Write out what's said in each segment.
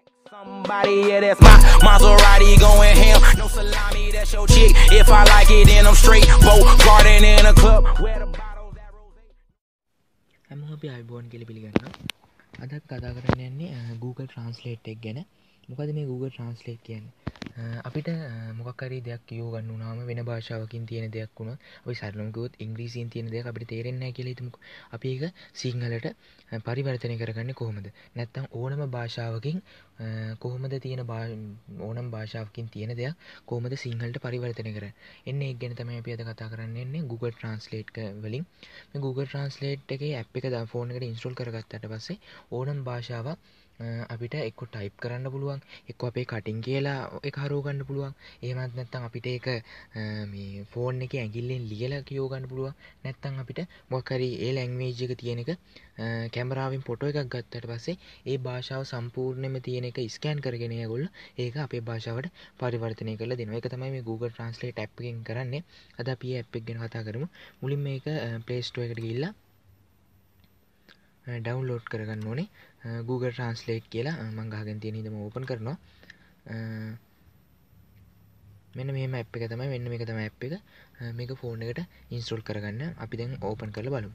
Somebody, yeah, that's my Maserati going ham. No salami, that's your chick. If I like it, then I'm straight. Boat garden in a club where the bottles that rose. හැමෝම අපි iPhone කියලා පිළිගන්නවා. අද අපි කතා කරන්න යන්නේ Google Translate එක ගැන. මොකද මේ Google Translate කියන්නේ? අපිට මොකක් හරි දෙයක් කියව ගන්න උනාම වෙන භාෂාවකින් තියෙන දෙයක් වුණොත් අපි සරලවම කිව්වොත් ඉංග්‍රීසියෙන් තියෙන දෙයක් අපිට තේරෙන්නේ නැහැ කියලා හිතමුකෝ. අපි ඒක සිංහලට පරිවර්තනය කරගන්නේ කොහොමද? නැත්නම් ඕනම භාෂාවකින් කොහොමද තියෙන ඕනම භාෂාවකින් තියෙන දෙයක් කොහොමද සිංහලට පරිවර්තනය කරන්නේ? එන්නේ ඒක ගැන තමයි අපි අද කතා කරන්න යන්නේ Google Translate වලින්. මේ Google Translate එකේ app එක ෆෝන් එකට ඉන්ස්ටෝල් කරගත්තාට පස්සේ ඕනම භාෂාවක් අපිට එක්ක ටයිප් කරන්න පුළුවන්, එක්ක අපේ කටින් කියලා ඒක හරව ගන්න පුළුවන්. එහෙමත් නැත්නම් අපිට ඒක මේ ෆෝන් එකේ ඇඟිල්ලෙන් ලියලා කියව ගන්න පුළුවන්. නැත්නම් අපිට මොකක් හරි ඒ ලැන්ග්වේජ් එක තියෙන එක කැමරාවෙන් ෆොටෝ එකක් ගත්තාට පස්සේ ඒ භාෂාව සම්පූර්ණයෙන්ම තියෙන එක ස්කෑන් කරගෙන ඒගොල්ලෝ ඒක අපේ භාෂාවට පරිවර්තනය කරලා දෙනවා. ඒක තමයි මේ Google Translate app එකෙන් කරන්නේ. අද අපි මේ app එක ගැන කතා කරමු. මුලින් මේක Play Store එකට ගිහිල්ලා ඩවුන්ලෝඩ් කරගන්න ඕනේ. Google Translate කියලා මම ගහගෙන තියෙන ඉඳම ඕපන් කරනවා. මෙන්න මේ app එක තමයි, මෙන්න මේක තමයි app එක. මේක ෆෝන් එකට ඉන්ස්ටෝල් කරගන්න අපි දැන් ඕපන් කරලා බලමු.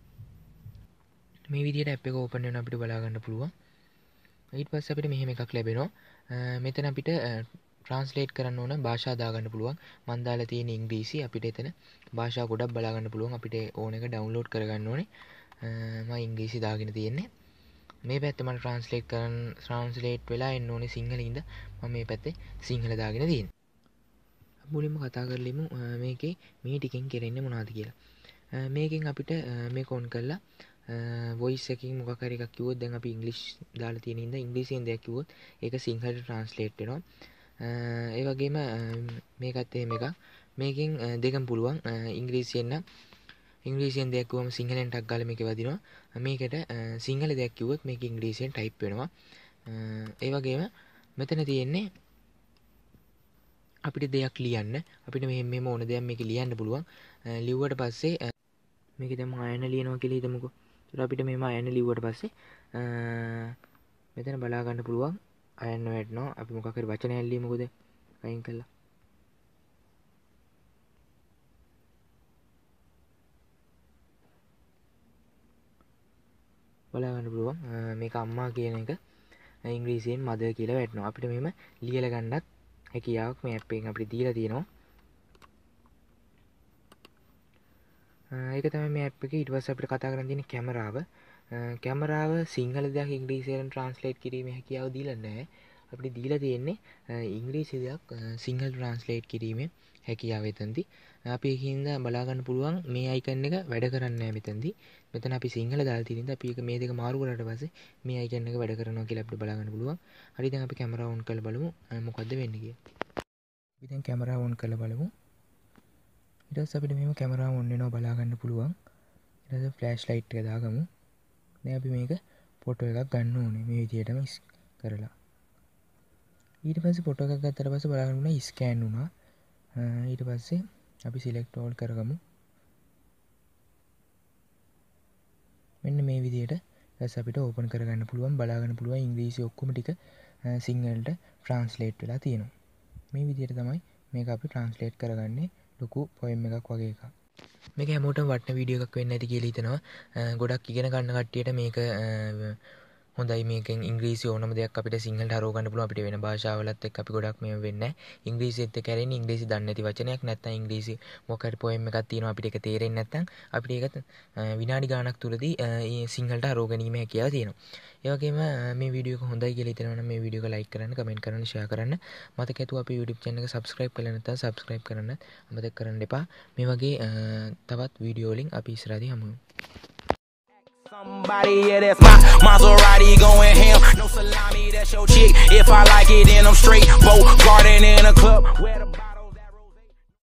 මේ විදිහට app එක ඕපන් වෙනවා අපිට බලා ගන්න පුළුවන්. ඊට පස්සේ අපිට මෙහෙම එකක් ලැබෙනවා. මෙතන අපිට translate කරන්න ඕන භාෂා දාගන්න පුළුවන්. මම දාලා තියෙන ඉංග්‍රීසි. අපිට එතන භාෂා ගොඩක් බලා ගන්න පුළුවන්. අපිට ඕන එක ඩවුන්ලෝඩ් කරගන්න ඕනේ. මම ඉංග්‍රීසි දාගෙන තියෙන්නේ. මේ පැත්තේ මම translate වෙලා එන්න ඕනේ සිංහලින්ද. මම මේ පැත්තේ සිංහල දාගෙන තියෙන්නේ. මුලින්ම කතා කරලිමු මේකේ මේ ටිකෙන් කරන්නේ මොනවද කියලා. මේකෙන් අපිට මේක ඔන් කරලා voice එකකින් මොකක් හරි එකක් කිව්වොත් දැන් අපි ඉංග්‍රීසි දාලා තියෙන ඉඳන් ඉංග්‍රීසියෙන් දෙයක් කිව්වොත් ඒක සිංහලට translate වෙනවා. ඒ වගේම මේකත් එහෙම එකක්. මේකෙන් දෙකම පුළුවන්. ඉංග්‍රීසියෙන් නම් ඉංග්‍රීසියෙන් දෙයක් කිව්වම සිංහලෙන් ටක් ගාලා මේකේ වදිනවා. මේකට සිංහල දෙයක් කිව්වොත් මේක ඉංග්‍රීසියෙන් ටයිප් වෙනවා. ඒ වගේම මෙතන තියෙන්නේ අපිට දෙයක් ලියන්න. අපිට මෙහෙම ඕන දෙයක් මේක ලියන්න පුළුවන්. ලිව්වට පස්සේ මේකේ දැන් ආයන ලියනවා කියලා හිතමුකෝ. ඒත් අපිට මෙහෙම ආයන ලිව්වට පස්සේ මෙතන බලා ගන්න පුළුවන් ආයන වැටෙනවා. අපි මොකක් හරි වචනයක් ලියමුකෝ දැන් අයින් කළා. බලා ගන්න පුළුවන් මේක අම්මා කියන එක ඉංග්‍රීසියෙන් මදර් කියලා වැටෙනවා. අපිට මෙහෙම ලියලා ගන්නත් හැකියාවක් මේ app එකෙන් අපිට දීලා තියෙනවා. ඒක තමයි මේ app එකේ. ඊට පස්සේ අපිට කතා කරන්න තියෙන්නේ කැමරාව. කැමරාව සිංහල දෙයක් ඉංග්‍රීසියෙන් translate කිරීමේ හැකියාව දීලා නැහැ. අපිට දීලා තියෙන්නේ ඉංග්‍රීසි දෙයක් සිංහල translate කිරීමේ හැකියාව එතනදී. අපි ඒකින්ද බලා ගන්න පුළුවන් මේ icon එක වැඩ කරන්නේ නැහැ මෙතනදී. මෙතන අපි සිංහල දාලා තියෙනින්ද අපි ඒක මේ දෙක මාරු කරාට පස්සේ මේ icon එක වැඩ කරනවා කියලා අපිට බලා ගන්න පුළුවන්. හරි දැන් අපි කැමරාව ඔන් කරලා බලමු මොකද්ද වෙන්නේ කියලා. අපි දැන් කැමරාව ඔන් කරලා බලමු. ඊට පස්සේ අපිට මෙහෙම කැමරාව ඔන් වෙනවා බලා ගන්න පුළුවන්. ඊට පස්සේ ෆ්ලෑෂ් ලයිට් එක දාගමු. දැන් අපි මේක ෆොටෝ එකක් ගන්න ඕනේ මේ විදිහටම කරලා. ඊට පස්සේ ෆොටෝ එකක් ගත්තට පස්සේ බලා ගන්න උනා ස්කෑන් වුණා. ඊට පස්සේ අපි සිලෙක්ට් ඕල් කරගමු. මෙන්න මේ විදිහට ඊට අපිට ඕපන් කරගන්න පුළුවන්. බලා ගන්න පුළුවන් ඉංග්‍රීසි ඔක්කොම ටික සිංහලට translate වෙලා තියෙනවා. මේ විදිහට තමයි මේක අපි translate කරගන්නේ. ලොකු poem එකක් වගේ එකක්. මේක හැමෝටම වටින වීඩියෝ එකක් වෙන්න ඇති කියලා හිතනවා. ගොඩක් ඉගෙන ගන්න කට්ටියට මේක හොඳයි. මේකෙන් ඉංග්‍රීසි ඕනම දෙයක් අපිට සිංහලට හරව ගන්න පුළුවන්. අපිට වෙන භාෂාවලත් එක්ක අපි ගොඩක් මේව වෙන්නේ නැහැ. ඉංග්‍රීසියත් එක්ක කරන්නේ ඉංග්‍රීසි දන්නේ නැති වචනයක් නැත්නම් ඉංග්‍රීසි මොකක් හරි poem එකක් තියෙනවා අපිට ඒක තේරෙන්නේ නැත්නම් අපිට ඒක විනාඩි ගාණක් තුලදී සිංහලට හරව ගැනීම හැකියාව තියෙනවා. ඒ වගේම මේ වීඩියෝ එක හොඳයි කියලා හිතනවා නම් මේ වීඩියෝ එක ලයික් කරන්න, කමෙන්ට් කරන්න, ෂෙයා කරන්න. මතක ඇතුව අපේ YouTube channel එක subscribe කරලා නැත්නම් subscribe කරන්න අමතක කරන්න එපා. මේ වගේ තවත් වීඩියෝ වලින් අපි ඉස්සරහදී හමු වෙමු. Somebody, yeah, that's my Maserati going ham. No salami, that's your chick. If I like it, then I'm straight. Boat garden in a club where the